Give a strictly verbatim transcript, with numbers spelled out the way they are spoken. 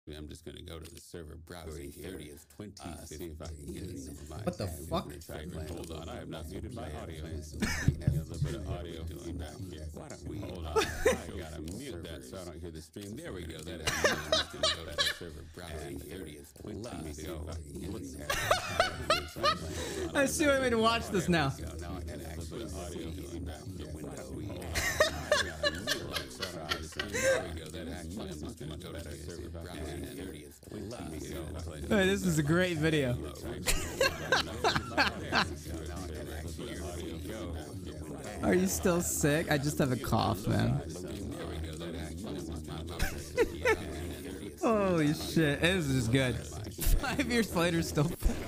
I'm just gonna go to the server browser thirtieth, twenty, uh, see if I can get some of my. What the fuck? Hold on, I have not muted my audio. A little bit of audio feedback here. Why don't we? Hold on, I gotta mute that so I don't hear the stream. There we go. That is. I'm just gonna go to the server browser thirtieth, twenty. See if I can. I see why we to watch this now. Now I can actually audio feedback here. Why don't we? Hey, this is a great video. Are you still sick? I just have a cough, man. Holy shit, this is good. Five years later, still.